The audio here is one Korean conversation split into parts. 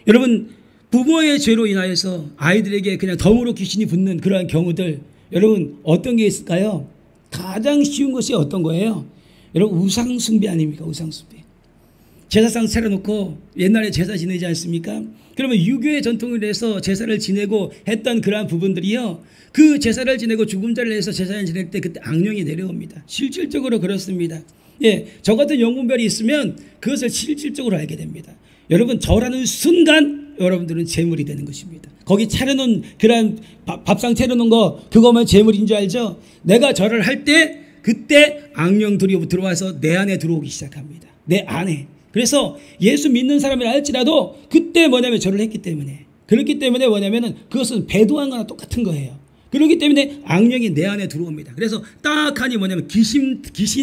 여러분, 부모의 죄로 인하여서 아이들에게 그냥 덤으로 귀신이 붙는 그러한 경우들, 여러분 어떤 게 있을까요? 가장 쉬운 것이 어떤 거예요? 여러분, 우상숭배 아닙니까? 우상숭배. 제사상 차려놓고 옛날에 제사 지내지 않습니까? 그러면 유교의 전통을 해서 제사를 지내고 했던 그러한 부분들이요, 그 제사를 지내고 죽음자를 해서 제사를 지낼 때 그때 악령이 내려옵니다. 실질적으로 그렇습니다. 예, 저 같은 영분별이 있으면 그것을 실질적으로 알게 됩니다. 여러분, 절하는 순간 여러분들은 재물이 되는 것입니다. 거기 차려놓은 그런 밥상 차려놓은 거, 그거만 재물인 줄 알죠? 내가 절을 할 때 그때 악령들이 들어와서 내 안에 들어오기 시작합니다. 내 안에. 그래서 예수 믿는 사람이라 할지라도 그때 뭐냐면 절을 했기 때문에, 그렇기 때문에 뭐냐면은 그것은 배도한 거나 똑같은 거예요. 그렇기 때문에 악령이 내 안에 들어옵니다. 그래서 딱하니 뭐냐면 귀신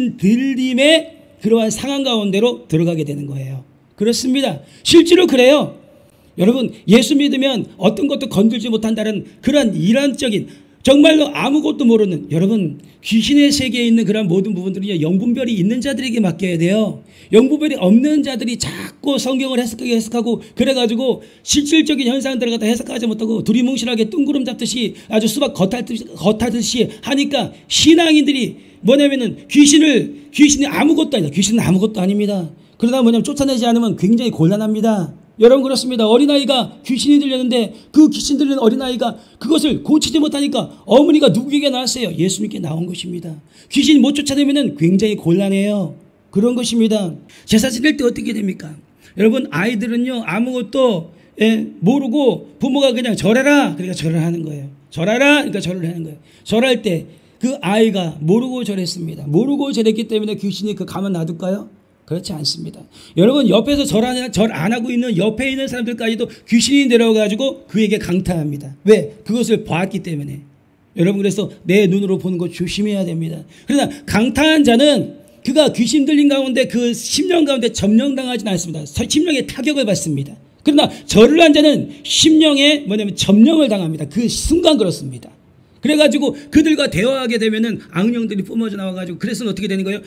들림의 그러한 상황 가운데로 들어가게 되는 거예요. 그렇습니다. 실제로 그래요. 여러분, 예수 믿으면 어떤 것도 건들지 못한다는 그런 이란적인, 정말로 아무것도 모르는, 여러분, 귀신의 세계에 있는 그런 모든 부분들이 영분별이 있는 자들에게 맡겨야 돼요. 영분별이 없는 자들이 자꾸 성경을 해석하고 그래가지고 실질적인 현상들을 갖다 해석하지 못하고 두리뭉실하게 뜬구름 잡듯이 아주 수박 겉하듯이 하니까 신앙인들이 뭐냐면은 귀신이 아무것도 아니다. 귀신은 아무것도 아닙니다. 그러다 뭐냐면 쫓아내지 않으면 굉장히 곤란합니다. 여러분, 그렇습니다. 어린아이가 귀신이 들렸는데 그 귀신 들리는 어린아이가 그것을 고치지 못하니까 어머니가 누구에게 나왔어요? 예수님께 나온 것입니다. 귀신이 못 쫓아내면 굉장히 곤란해요. 그런 것입니다. 제사 지낼 때 어떻게 됩니까? 여러분, 아이들은요, 아무것도 모르고 부모가 그냥 절해라, 그러니까 절을 하는 거예요. 절하라, 그러니까 절을 하는 거예요. 절할 때 그 아이가 모르고 절했습니다. 모르고 절했기 때문에 귀신이 그 가만 놔둘까요? 그렇지 않습니다. 여러분, 옆에서 절 안 하고 있는 옆에 있는 사람들까지도 귀신이 내려와가지고 그에게 강타합니다. 왜? 그것을 봤기 때문에. 여러분, 그래서 내 눈으로 보는 거 조심해야 됩니다. 그러나 강타한 자는 그가 귀신 들린 가운데 그 심령 가운데 점령당하지는 않습니다. 심령에 타격을 받습니다. 그러나 절을 한 자는 심령에 뭐냐면 점령을 당합니다. 그 순간 그렇습니다. 그래가지고 그들과 대화하게 되면은 악령들이 뿜어져 나와가지고, 그래서 어떻게 되는 거예요?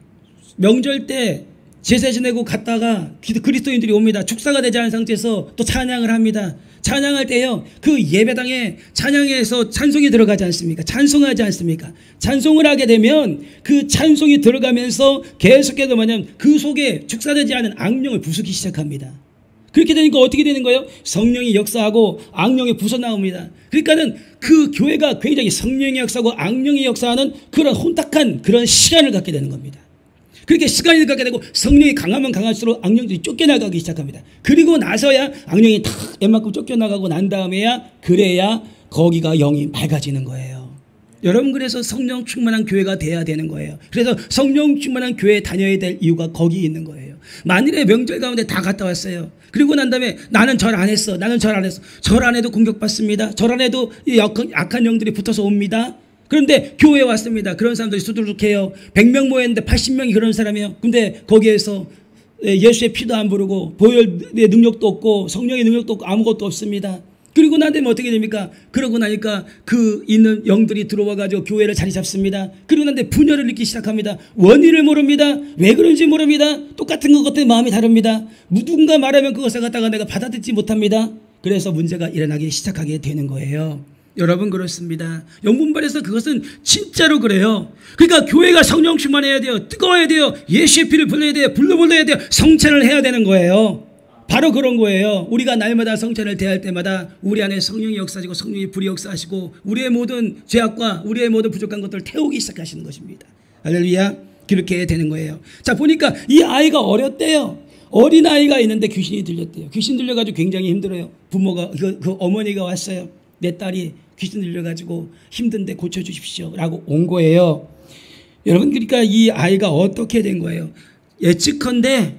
명절 때 제사 지내고 갔다가 그리스도인들이 옵니다. 축사가 되지 않은 상태에서 또 찬양을 합니다. 찬양할 때요, 그 예배당에 찬양에서 찬송이 들어가지 않습니까? 찬송하지 않습니까? 찬송을 하게 되면 그 찬송이 들어가면서 계속해서 뭐냐면 그 속에 축사되지 않은 악령을 부수기 시작합니다. 그렇게 되니까 어떻게 되는 거예요? 성령이 역사하고 악령이 부서나옵니다. 그러니까는 그 교회가 굉장히 성령이 역사하고 악령이 역사하는 그런 혼탁한 그런 시간을 갖게 되는 겁니다. 그렇게 시간이 갖게 되고 성령이 강하면 강할수록 악령들이 쫓겨나가기 시작합니다. 그리고 나서야 악령이 탁 웬만큼 쫓겨나가고 난 다음에야, 그래야 거기가 영이 밝아지는 거예요. 여러분, 그래서 성령 충만한 교회가 돼야 되는 거예요. 그래서 성령 충만한 교회에 다녀야 될 이유가 거기 있는 거예요. 만일에 명절 가운데 다 갔다 왔어요. 그리고 난 다음에 나는 절 안 했어. 나는 절 안 했어. 절 안 해도 공격받습니다. 절 안 해도 약한 영들이 붙어서 옵니다. 그런데 교회에 왔습니다. 그런 사람들이 수두룩해요. 100명 모였는데 80명이 그런 사람이에요. 근데 거기에서 예수의 피도 안 부르고 보혈의 능력도 없고 성령의 능력도 없고 아무것도 없습니다. 그리고 난 다음에 어떻게 됩니까? 그러고 나니까 그 있는 영들이 들어와가지고 교회를 자리 잡습니다. 그리고 난 다음에 분열을 느끼기 시작합니다. 원인을 모릅니다. 왜 그런지 모릅니다. 똑같은 것 같은 마음이 다릅니다. 누군가 말하면 그것을 갖다가 내가 받아듣지 못합니다. 그래서 문제가 일어나기 시작하게 되는 거예요. 여러분, 그렇습니다. 영분별에서 그것은 진짜로 그래요. 그러니까 교회가 성령 충만해야 돼요. 뜨거워야 돼요. 예수의 피를 불러야 돼요. 불러야 돼요. 성찬을 해야 되는 거예요. 바로 그런 거예요. 우리가 날마다 성찬을 대할 때마다 우리 안에 성령이 역사하시고 성령이 불이 역사하시고 우리의 모든 죄악과 우리의 모든 부족한 것들을 태우기 시작하시는 것입니다. 할렐루야. 그렇게 되는 거예요. 자, 보니까 이 아이가 어렸대요. 어린아이가 있는데 귀신이 들렸대요. 귀신 들려가지고 굉장히 힘들어요. 부모가 그 어머니가 왔어요. 내 딸이 귀신 들려가지고 힘든데 고쳐주십시오 라고 온 거예요. 여러분, 그러니까 이 아이가 어떻게 된 거예요? 예측컨대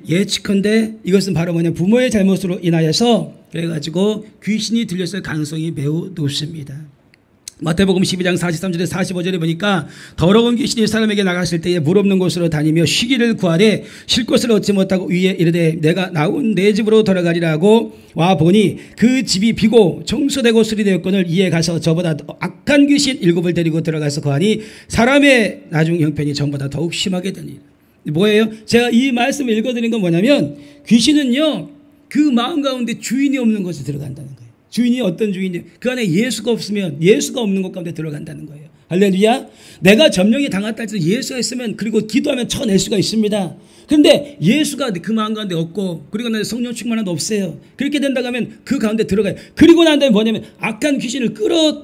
이것은 바로 뭐냐, 부모의 잘못으로 인하여서 그래가지고 귀신이 들렸을 가능성이 매우 높습니다. 마태복음 12장 43절에 45절에 보니까 더러운 귀신이 사람에게 나갔을 때에 물 없는 곳으로 다니며 쉬기를 구하되 쉴 곳을 얻지 못하고 위에 이르되 내가 나온 내 집으로 돌아가리라 하고 와 보니 그 집이 비고 청소되고 수리되었거늘 이에 가서 저보다 악한 귀신 7을 데리고 들어가서 거하니 사람의 나중 형편이 전보다 더욱 심하게 되니. 뭐예요? 제가 이 말씀을 읽어드린 건 뭐냐면 귀신은요, 그 마음 가운데 주인이 없는 곳에 들어간다는 거예요. 주인이 어떤 주인이에요? 그 안에 예수가 없으면 예수가 없는 곳 가운데 들어간다는 거예요. 할렐루야. 내가 점령이 당했다 해서 예수가 있으면 그리고 기도하면 쳐낼 수가 있습니다. 그런데 예수가 그 마음 가운데 없고 그리고 나서 성령 충만함도 없어요. 그렇게 된다고 하면 그 가운데 들어가요. 그리고 난 다음에 뭐냐면 악한 귀신을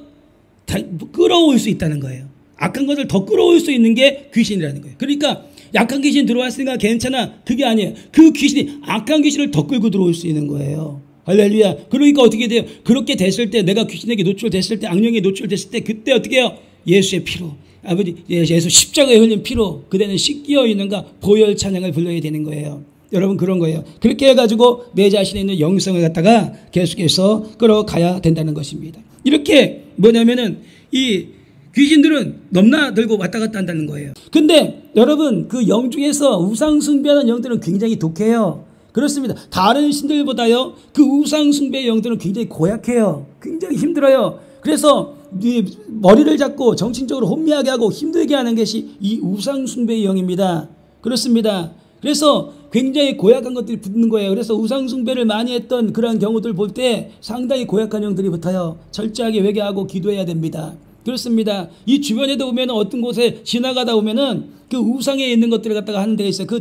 끌어올 수 있다는 거예요. 악한 것을 더 끌어올 수 있는 게 귀신이라는 거예요. 그러니까 약한 귀신 들어왔으니까 괜찮아. 그게 아니에요. 그 귀신이 악한 귀신을 더 끌고 들어올 수 있는 거예요. 할렐루야. 그러니까 어떻게 돼요? 그렇게 됐을 때 내가 귀신에게 노출됐을 때 악령에 노출됐을 때 그때 어떻게 해요? 예수의 피로 아버지 예수 십자가에 흘린 피로 그대는 씻겨 있는가 보혈 찬양을 불러야 되는 거예요. 여러분 그런 거예요. 그렇게 해가지고 내 자신에 있는 영성을 갖다가 계속해서 끌어가야 된다는 것입니다. 이렇게 뭐냐면은 이 귀신들은 넘나들고 왔다 갔다 한다는 거예요. 근데 여러분 그 영 중에서 우상 숭배하는 영들은 굉장히 독해요. 그렇습니다. 다른 신들보다요 그 우상 숭배의 영들은 굉장히 고약해요. 굉장히 힘들어요. 그래서 머리를 잡고 정신적으로 혼미하게 하고 힘들게 하는 것이 이 우상 숭배의 영입니다. 그렇습니다. 그래서 굉장히 고약한 것들이 붙는 거예요. 그래서 우상 숭배를 많이 했던 그러한 경우들 볼 때 상당히 고약한 영들이 붙어요. 철저하게 회개하고 기도해야 됩니다. 그렇습니다. 이 주변에도 보면 어떤 곳에 지나가다 보면은 그 우상에 있는 것들을 갖다가 하는 데가 있어요. 그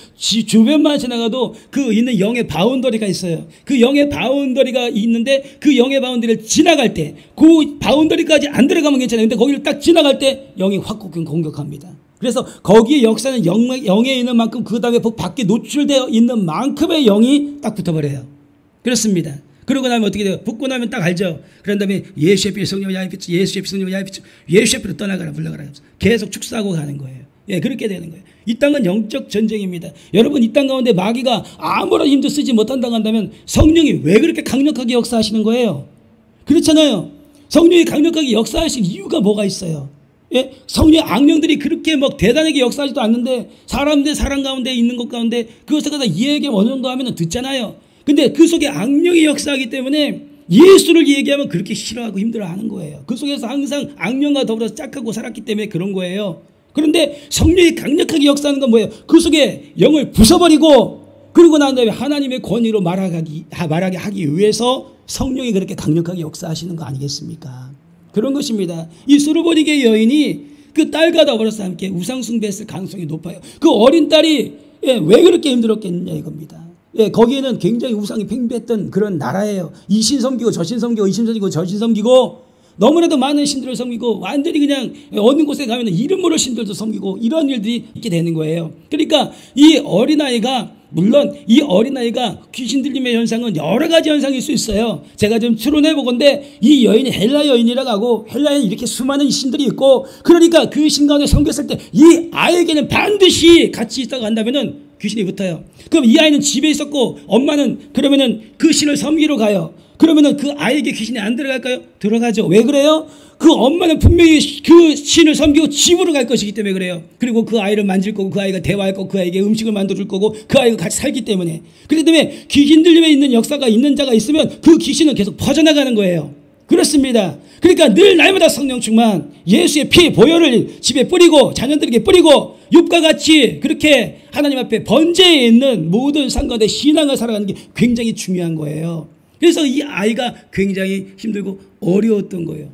주변만 지나가도 그 있는 영의 바운더리가 있어요. 그 영의 바운더리가 있는데 그 영의 바운더리를 지나갈 때 그 바운더리까지 안 들어가면 괜찮아요. 근데 거기를 딱 지나갈 때 영이 확 공격합니다. 그래서 거기에 역사는 영에 있는 만큼 그 다음에 밖에 노출되어 있는 만큼의 영이 딱 붙어버려요. 그렇습니다. 그러고 나면 어떻게 돼요? 붙고 나면 딱 알죠. 그런 다음에 예수의 피 성령 야의 빛 예수의 피 성령 야의 빛 예수의 피로 떠나가라 물러가라 계속 축사하고 가는 거예요. 예, 그렇게 되는 거예요. 이 땅은 영적 전쟁입니다. 여러분 이 땅 가운데 마귀가 아무런 힘도 쓰지 못한다고 한다면 성령이 왜 그렇게 강력하게 역사하시는 거예요? 그렇잖아요. 성령이 강력하게 역사하신 이유가 뭐가 있어요? 예? 성령의 악령들이 그렇게 막 대단하게 역사하지도 않는데 사람 대 사람 가운데 있는 것 가운데 그것을 갖다 이해하게 어느 정도 하면 듣잖아요. 근데 그 속에 악령이 역사하기 때문에 예수를 얘기하면 그렇게 싫어하고 힘들어하는 거예요. 그 속에서 항상 악령과 더불어서 짝하고 살았기 때문에 그런 거예요. 그런데 성령이 강력하게 역사하는 건 뭐예요? 그 속에 영을 부숴버리고 그리고 난 다음에 하나님의 권위로 말하게 하기 위해서 성령이 그렇게 강력하게 역사하시는 거 아니겠습니까? 그런 것입니다. 이 수르보니게 여인이 그 딸과 더불어서 함께 우상숭배했을 가능성이 높아요. 그 어린 딸이 왜 그렇게 힘들었겠느냐 이겁니다. 예, 거기에는 굉장히 우상이 팽배했던 그런 나라예요. 이 신 섬기고 저 신 섬기고 이 신 섬기고 저 신 섬기고 너무나도 많은 신들을 섬기고 완전히 그냥 어느 곳에 가면 이름 모를 신들도 섬기고 이런 일들이 있게 되는 거예요. 그러니까 이 어린아이가 물론 이 어린아이가 귀신 들림의 현상은 여러 가지 현상일 수 있어요. 제가 좀 추론해 보건데 이 여인이 헬라 여인이라고 하고 헬라에 이렇게 수많은 신들이 있고 그러니까 그 신 가운데 섬겼을 때 이 아이에게는 반드시 같이 있다고 한다면은 귀신이 붙어요. 그럼 이 아이는 집에 있었고 엄마는 그러면은 그 신을 섬기러 가요. 그러면은 그 아이에게 귀신이 안 들어갈까요? 들어가죠. 왜 그래요? 그 엄마는 분명히 그 신을 섬기고 집으로 갈 것이기 때문에 그래요. 그리고 그 아이를 만질 거고 그 아이가 대화할 거고 그 아이에게 음식을 만들어 줄 거고 그 아이가 같이 살기 때문에 그렇기 때문에 귀신 들림에 있는 역사가 있는 자가 있으면 그 귀신은 계속 퍼져나가는 거예요. 그렇습니다. 그러니까 늘 날마다 성령 충만 예수의 피 보혈을 집에 뿌리고 자녀들에게 뿌리고 욥과 같이 그렇게 하나님 앞에 번제에 있는 모든 상관의 신앙을 살아가는 게 굉장히 중요한 거예요. 그래서 이 아이가 굉장히 힘들고 어려웠던 거예요.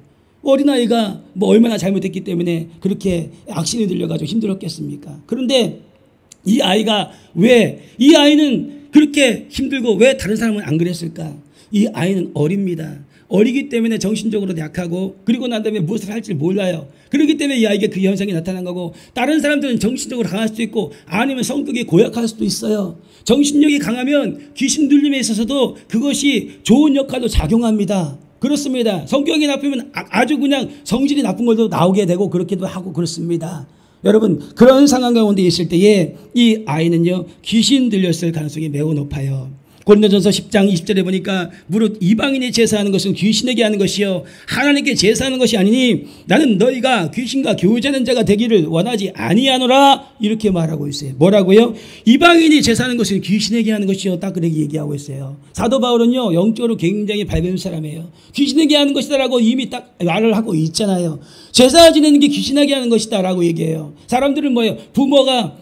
어린아이가 뭐 얼마나 잘못했기 때문에 그렇게 악신이 들려가지고 힘들었겠습니까? 그런데 이 아이가 왜 이 아이는 그렇게 힘들고 왜 다른 사람은 안 그랬을까? 이 아이는 어립니다. 어리기 때문에 정신적으로 약하고 그리고 난 다음에 무엇을 할지 몰라요. 그렇기 때문에 이 아이에게 그 현상이 나타난 거고 다른 사람들은 정신적으로 강할 수도 있고 아니면 성격이 고약할 수도 있어요. 정신력이 강하면 귀신 들림에 있어서도 그것이 좋은 역할로 작용합니다. 그렇습니다. 성격이 나쁘면 아주 그냥 성질이 나쁜 것도 나오게 되고 그렇기도 하고 그렇습니다. 여러분 그런 상황 가운데 있을 때에 이 아이는요 귀신 들렸을 가능성이 매우 높아요. 고린도전서 10장 20절에 보니까 무릇 이방인이 제사하는 것은 귀신에게 하는 것이요 하나님께 제사하는 것이 아니니 나는 너희가 귀신과 교제하는 자가 되기를 원하지 아니하노라 이렇게 말하고 있어요. 뭐라고요? 이방인이 제사하는 것은 귀신에게 하는 것이요 딱 그렇게 얘기하고 있어요. 사도 바울은요 영적으로 굉장히 밝은 사람이에요. 귀신에게 하는 것이다라고 이미 딱 말을 하고 있잖아요. 제사 지내는 게 귀신에게 하는 것이다라고 얘기해요. 사람들은 뭐예요? 부모가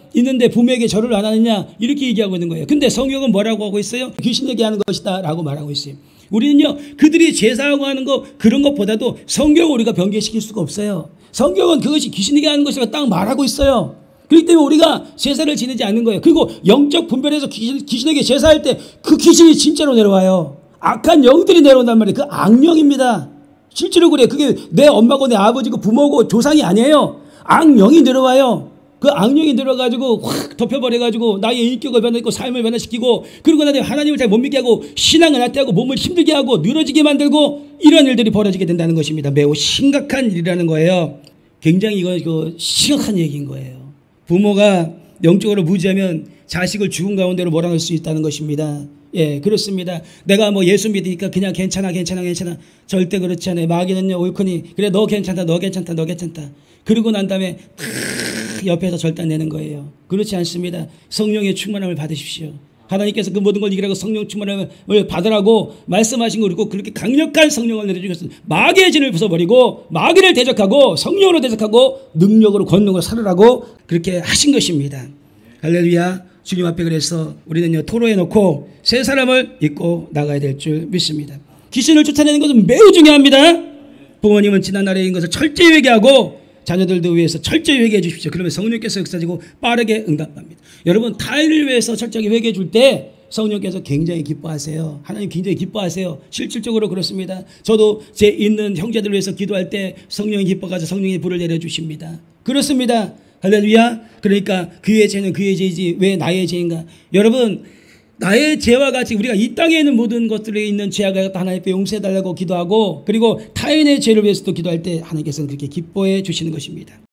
있는데 부모에게 절을 안 하느냐 이렇게 얘기하고 있는 거예요. 근데 성경은 뭐라고 하고 있어요? 귀신에게 하는 것이다 라고 말하고 있어요. 우리는요 그들이 제사하고 하는 거 그런 것보다도 성경을 우리가 변개시킬 수가 없어요. 성경은 그것이 귀신에게 하는 것이라고 딱 말하고 있어요. 그렇기 때문에 우리가 제사를 지내지 않는 거예요. 그리고 영적 분별해서 귀신에게 제사할 때 그 귀신이 진짜로 내려와요. 악한 영들이 내려온단 말이에요. 그 악령입니다. 실제로 그래. 그게 내 엄마고 내 아버지고 부모고 조상이 아니에요. 악령이 내려와요. 그 악령이 들어가지고 확 덮여버려가지고 나의 인격을 변화시키고 삶을 변화시키고 그리고 나중에 하나님을 잘 못 믿게 하고 신앙을 나태하고 몸을 힘들게 하고 늘어지게 만들고 이런 일들이 벌어지게 된다는 것입니다. 매우 심각한 일이라는 거예요. 굉장히 이거 심각한 얘기인 거예요. 부모가 영적으로 무지하면 자식을 죽은 가운데로 몰아넣을 수 있다는 것입니다. 예, 그렇습니다. 내가 뭐 예수 믿으니까 그냥 괜찮아. 절대 그렇지 않아요. 마귀는요, 옳거니, 그래, 너 괜찮다. 그러고 난 다음에 옆에서 절단내는 거예요. 그렇지 않습니다. 성령의 충만함을 받으십시오. 하나님께서 그 모든 걸 이기라고 성령 충만함을 받으라고 말씀하신 거 그리고 그렇게 강력한 성령을 내려주셨습니다. 마귀의 진을 부숴버리고 마귀를 대적하고 성령으로 대적하고 능력으로 권능으로 살으라고 그렇게 하신 것입니다. 할렐루야. 주님 앞에 그래서 우리는요 토로해 놓고 새 사람을 입고 나가야 될 줄 믿습니다. 귀신을 쫓아내는 것은 매우 중요합니다. 부모님은 지난 날에 있는 것을 철저히 회개하고 자녀들도 위해서 철저히 회개해 주십시오. 그러면 성령께서 역사지고 빠르게 응답합니다. 여러분 타인을 위해서 철저히 회개해 줄 때 성령께서 굉장히 기뻐하세요. 하나님 굉장히 기뻐하세요. 실질적으로 그렇습니다. 저도 제 있는 형제들을 위해서 기도할 때 성령이 기뻐가지고 성령의 불을 내려주십니다. 그렇습니다. 할렐루야. 그러니까 그의 죄는 그의 죄이지 왜 나의 죄인가. 여러분 나의 죄와 같이 우리가 이 땅에 있는 모든 것들에 있는 죄악을 하나님께 용서해달라고 기도하고 그리고 타인의 죄를 위해서도 기도할 때 하나님께서는 그렇게 기뻐해 주시는 것입니다.